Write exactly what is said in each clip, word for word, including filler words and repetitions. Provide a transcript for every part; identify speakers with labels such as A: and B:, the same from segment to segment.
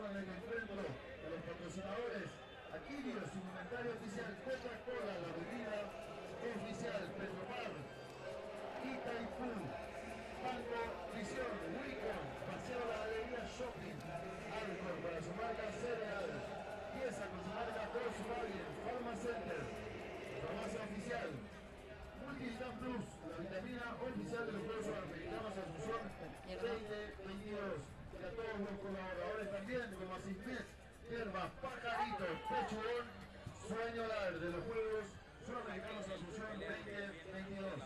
A: información en el encuentro de los patrocinadores. Aquilio, su inventario oficial, Coca-Cola, la bebida oficial, Petropar, Itaipú, Banco Visión, Wicon, Paseo La Alegría Shopping, Alcor para su marca Cereal, Pieza con su marca Volkswagen, Pharmacenter, Farmacia Oficial, Multivitam Plus, la vitamina oficial de los Juegos Americanos Asunción veinte veintidós. Y a todos los colaboradores también, como Asismet, Hierbas, Pajaritos, Pechugón, Sueño Lar de los Juegos Sudamericanos Asunción veinte veintidós.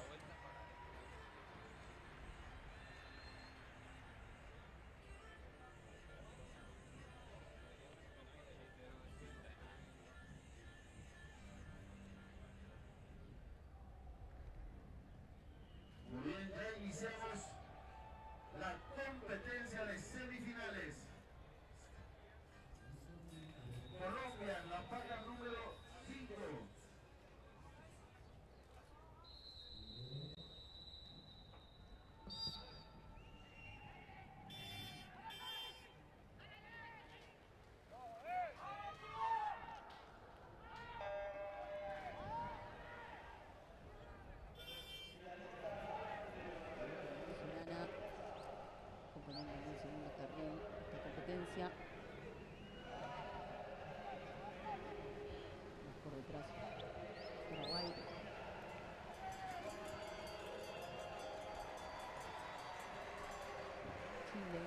A: Muy bien, ya iniciamos la competencia de semifinales. Colombia, la paga número cinco.
B: Componiendo en el segundo carril esta competencia. Más por detrás Paraguay. Chile.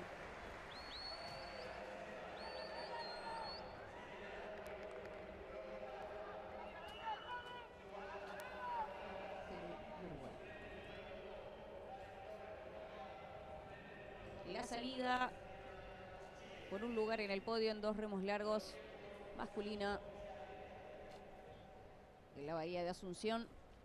B: La salida por un lugar en el podio en dos remos largos masculina en la bahía de Asunción.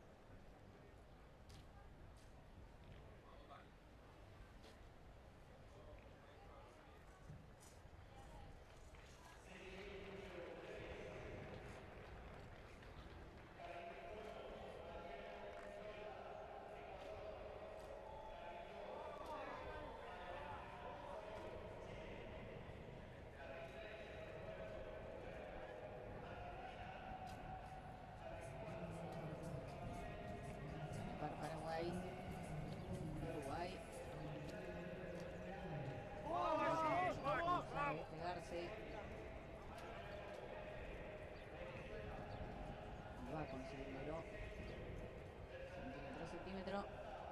B: Para Paraguay, Uruguay. Vamos a despegarse. Va a conseguirlo. Centímetro, centímetro.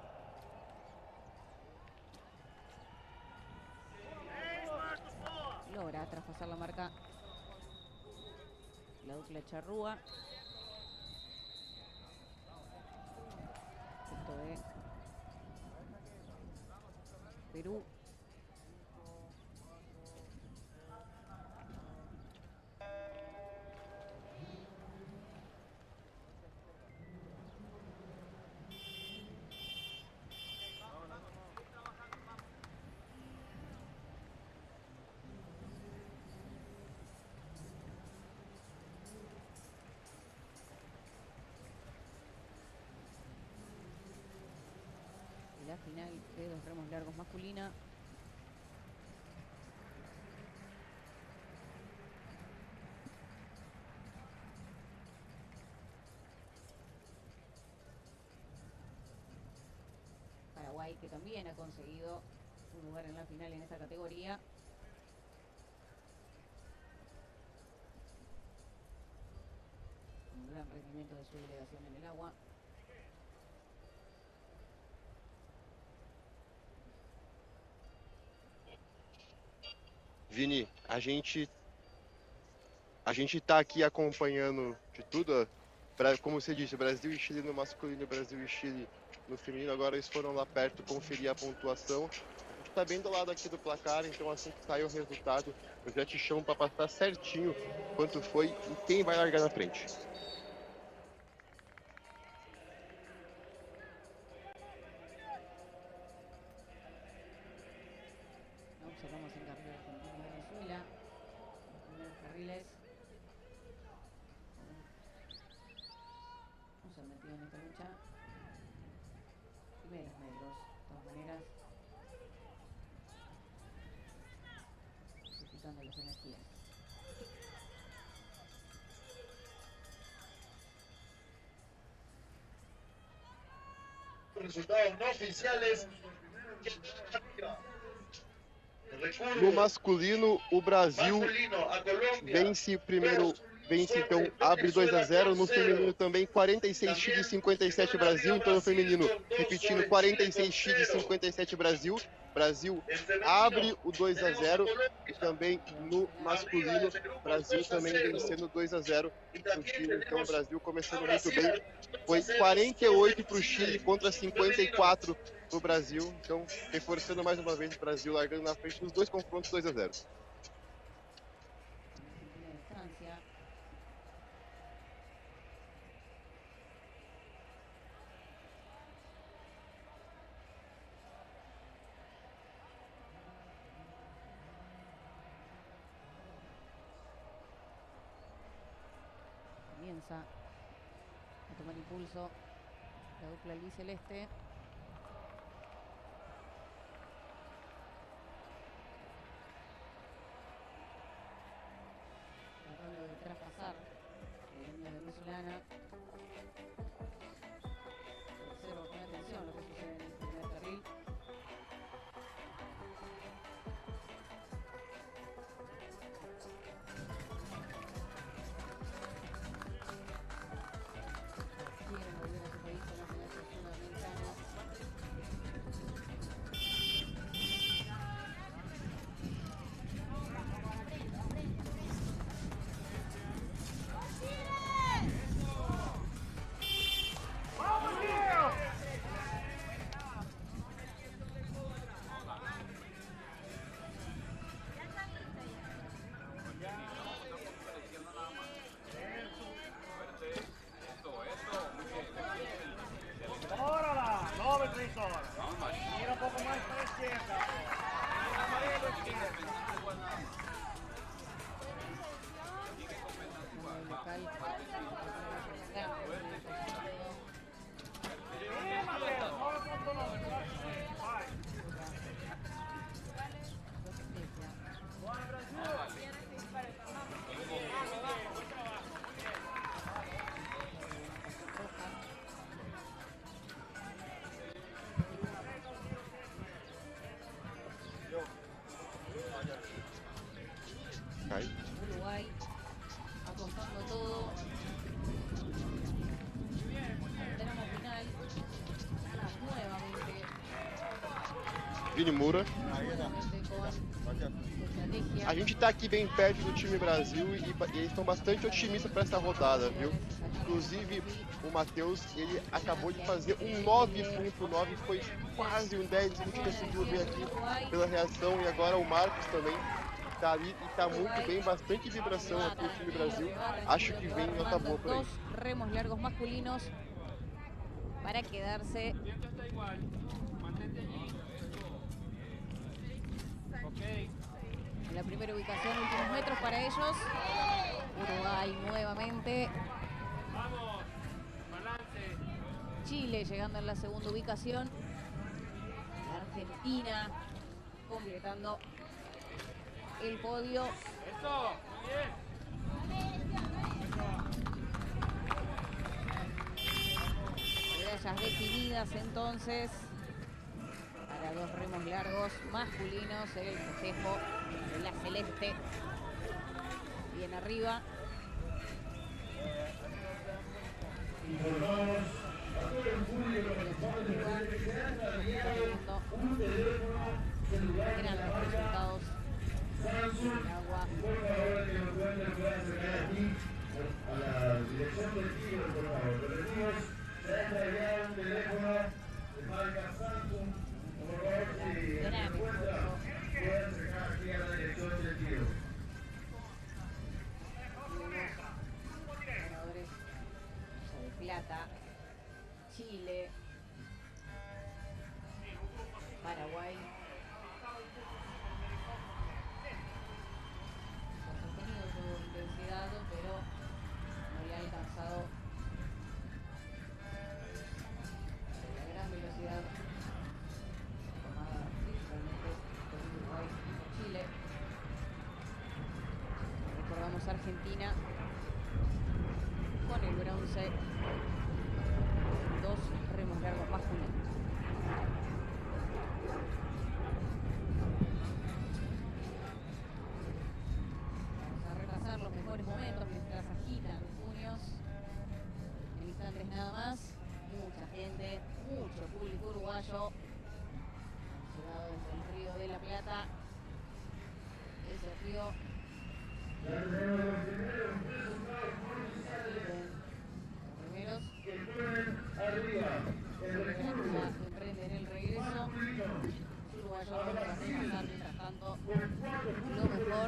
B: Logra traspasar la marca la dupla Charrúa. Esto de Perú. La final de dos remos largos masculina. Paraguay, que también ha conseguido un lugar en la final en esta categoría. Un gran rendimiento de su delegación en el agua.
C: Vini, a gente a gente tá aqui acompanhando de tudo, pra, como você disse, Brasil e Chile no masculino, Brasil e Chile no feminino. Agora eles foram lá perto conferir a pontuação. A gente tá bem do lado aqui do placar, então assim que sair o resultado, eu já te chamo para passar certinho quanto foi e quem vai largar na frente.
B: Observamos en carril argentino de Venezuela. Los primeros carriles. No se han metido en esta lucha. Primeros metros, de todas maneras. Disfrutando las energías.
A: Resultados no oficiales.
C: No masculino, o Brasil
A: Masculino, a Colômbia.
C: vence primeiro, vence então, abre dois a zero. No feminino também, quarenta e seis Chile, cinquenta e sete Brasil. Então no feminino, repetindo, quarenta e seis Chile, cinquenta e sete Brasil. Brasil abre o dois a zero. E também no masculino, Brasil também vencendo dois a zero no Chile. Então o Brasil começando muito bem. Foi quarenta e oito para o Chile contra cinquenta e quatro do Brasil. Então, reforçando mais uma vez o Brasil, largando na frente nos dois confrontos dois a zero.
B: Comienza a tomar impulso la dupla albiceleste. Tratando de traspasar el línea venezolana. Observo con atención lo que sucede en el primer carril. Quieren volver a su país a la selección sudamericana.
D: Mira un poco más para la izquierda.
B: Uruguay apostando todo. Tenemos final nuevamente.
C: Vini Moura.
B: Nuevamente con estrategia.
C: A gente tá aqui bem perto do time Brasil e, e eles estão bastante otimistas para essa rodada, viu? Inclusive, o Matheus, ele acabou de fazer um nove ponto nove, foi quase um dez, a gente conseguiu ver aqui pela reação, e agora o Marcos também tá ali e tá muito bem, bastante vibração aqui no time Brasil. Acho que vem nota boa por aí.
B: Dos remos largos masculinos para quedarse. En la primera ubicación, últimos metros para ellos. Uruguay nuevamente. Chile llegando en la segunda ubicación. Argentina completando el podio. Medallas definidas entonces para dos remos largos masculinos. El festejo de la celeste bien arriba. Eran los resultados del agua.
A: Por favor, que nos puedan acercar aquí a la dirección del tiro, por favor. Repetimos, se ha entregado un teléfono de marca Samsung. Por favor, si se encuentra, puede acercar aquí a la dirección del tiro.
B: Ganadores de plata, Chile, Paraguay. Ha sostenido su intensidad, pero no le ha alcanzado tenemos Argentina con el bronce, dos remos largos masculinos. Vamos a repasar los mejores momentos mientras agitan los puños. En instantes nada más, mucha gente, mucho público uruguayo. Llegado desde el Río de la Plata. Ese río. Los primeros. Emprenden el regreso. Los uruguayos van a repasar mientras tanto lo mejor.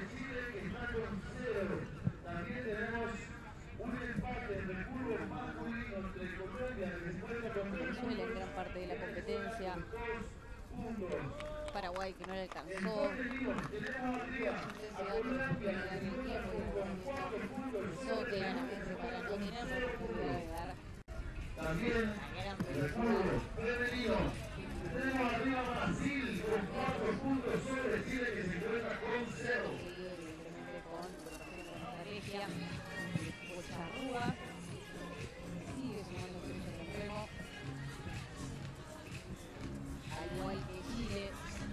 A: También tenemos un empate entre fútbol masculino entre Colombia y
B: Venezuela en gran parte de la competencia. Paraguay que no le alcanzó.
A: También el fútbol femenino. Tenemos arriba Brasil con cuatro puntos sobre Chile que se encuentra con cero.
B: Charrúa sigue sumando puntos en el remo, al igual que Chile.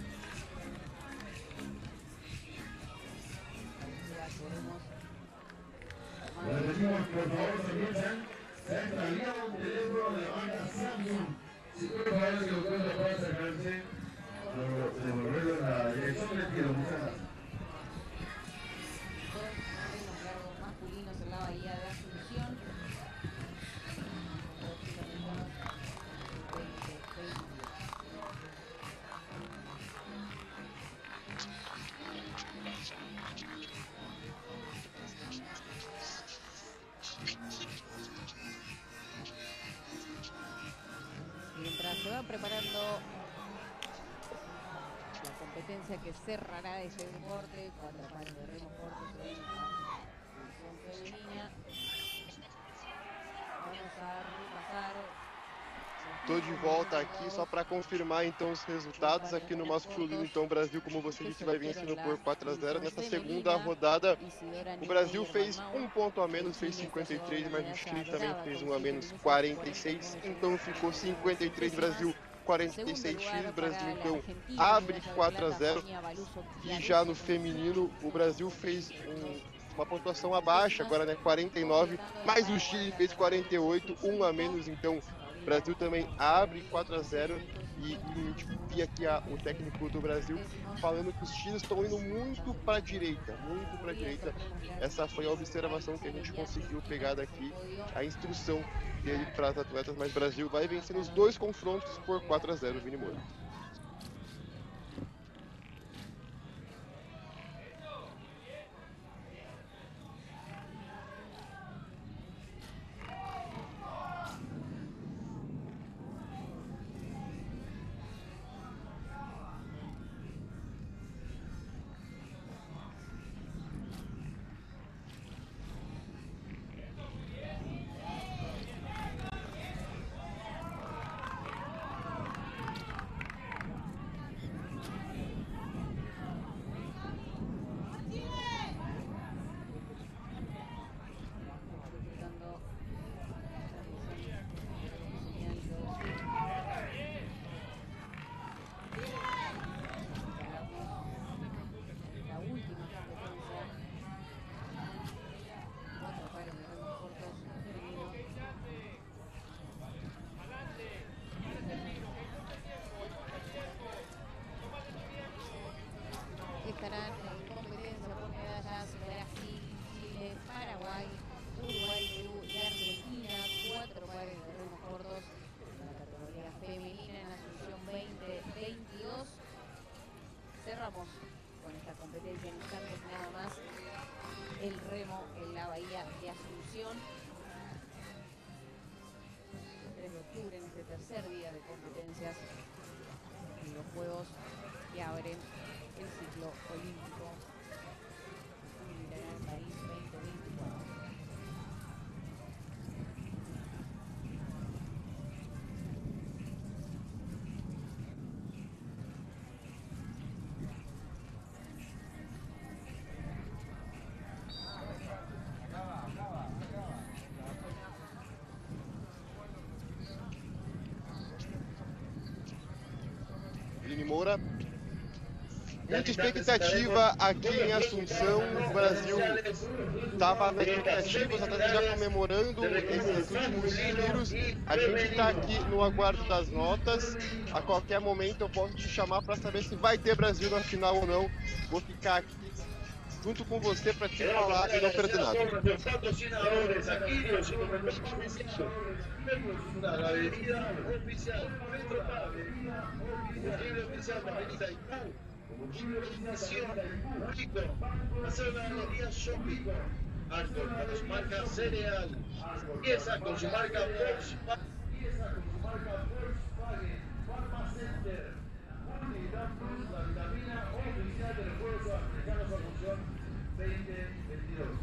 A: Les decimos, por favor, se piensan, Centralía Montenegro de banda Samsung. Si por favor se lo pueden acercarse, devolverlo en la dirección del tiro. Muchas gracias.
B: Masculinos en la bahía de Asunción. Mientras se va preparando la competencia que cerrará este deporte, cuatro pares de remos cortos en la femenina. Vamos a repasar.
C: Tô de volta aqui só para confirmar então os resultados aqui no masculino. Então o Brasil, como você disse, vai vencendo por quatro a zero. Nessa segunda rodada, o Brasil fez um ponto a menos, fez cinquenta e três, mas o Chile também fez um a menos, quarenta e seis. Então ficou cinquenta e três Brasil, quarenta e seis Chile. O Brasil então abre quatro a zero. E já no feminino, o Brasil fez um, uma pontuação abaixo, agora né, quarenta e nove, mas o Chile fez quarenta e oito, um a menos. Então o Brasil também abre quatro a zero e, e a gente via aqui a, o técnico do Brasil falando que os chiles estão indo muito para a direita, muito para a direita. Essa foi a observação que a gente conseguiu pegar daqui, a instrução dele para as atletas, mas o Brasil vai vencendo os dois confrontos por quatro a zero, Vini Moura.
B: Estarán en competencia por medallas Brasil, Chile, Paraguay, Uruguay, Perú y Argentina. Cuatro pares de remos cortos en la categoría femenina en Asunción veinte veintidós. Cerramos con esta competencia en instantes nada más. El remo en la bahía de Asunción. El tres de octubre en este tercer día de competencias y los Juegos que abren el ciclo olímpico en París veinte veinticuatro.
C: Moura. Muita expectativa aqui em Assunção. O Brasil estava na expectativa, os atletas já comemorando esses últimos tiros. A gente está aqui no aguardo das notas. A qualquer momento eu posso te chamar para saber se vai ter Brasil na final ou não. Vou ficar aqui junto com você para te falar e não perder nada.
A: Hacer una galería shopping. Alcohol para su marca Cereal. Pieza con su marca Volkswagen. Pieza con su marca Volkswagen. Pharma Center. Unidad Plus, la vitamina oficial del Juegos Sudamericanos Asunción veinte veintidós.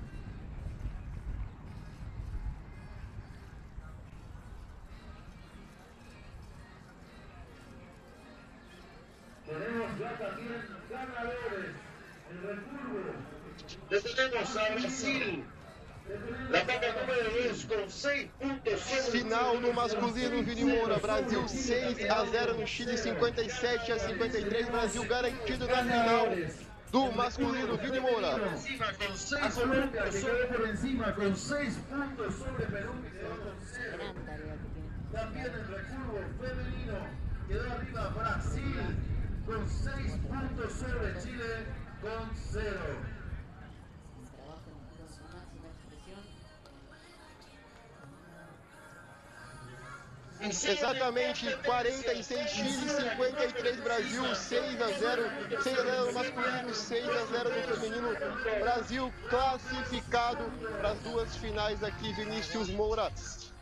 A: Tenemos ya también ganadores. El recurvo. Le tenemos a Brasil. La etapa número dos con seis puntos.
C: Final no masculino, Vini Moura. Brasil seis a zero no Chile, cinquenta e sete a cinquenta e três. Brasil garantido na final do masculino, Vini Moura.
A: A Colombia que quedó por encima con seis puntos sobre Perú.
B: Gran tarea que tiene.
A: También el recurvo femenino quedó arriba Brasil con seis puntos sobre Chile con cero.
B: Un trabajo en dos máxima expresión.
C: Exatamente, quarenta e seis Chile, cinquenta e três Brasil, seis a zero, seis a zero no masculino, seis a zero no feminino. Brasil classificado para as duas finais aqui, Vinícius Moura.